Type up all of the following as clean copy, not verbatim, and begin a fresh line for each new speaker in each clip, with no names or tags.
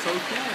so cool.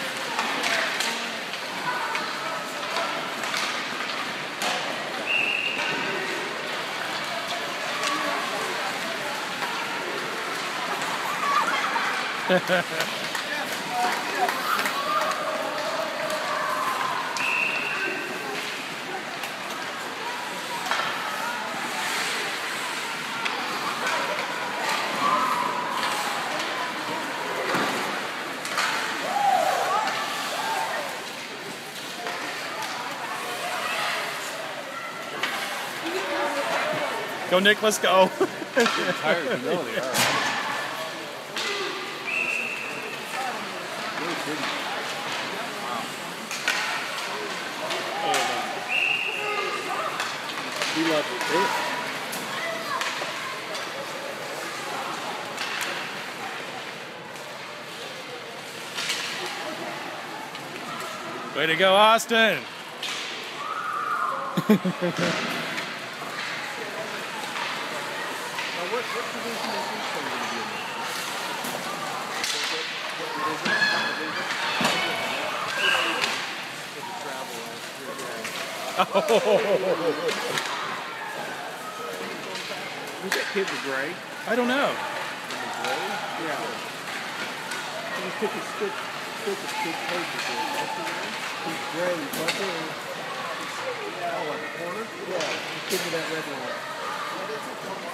Go, Nick, let's go.
They're tired, you know they are. Really pretty. Wow. He loves it too.
Way to go, Austin.
What division is he going to be in? Who's that kid with gray?
I don't know.
Yeah. He took his stick big pages here. He's gray, bucket. Oh, at the corner? Yeah. The kid with that red one.